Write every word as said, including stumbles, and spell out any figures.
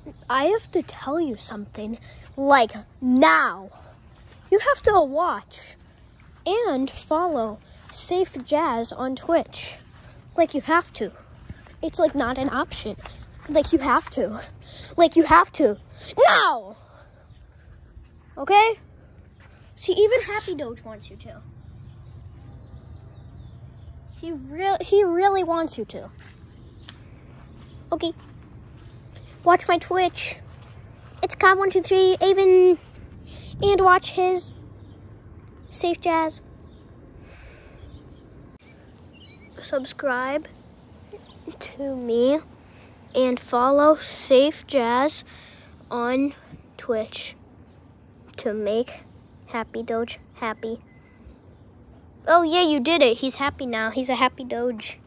I have to tell you something, like now. You have to watch and follow seifjazz on Twitch. Like you have to. It's like not an option. Like you have to. Like you have to. Now! Okay? See, even Happy Doge wants you to. He really, he really wants you to. Okay. Watch my Twitch. It's Cobb one two three Avon, and watch his seifjazz. Subscribe to me and follow seifjazz on Twitch to make Happy Doge happy. Oh yeah, you did it. He's happy now. He's a happy Doge.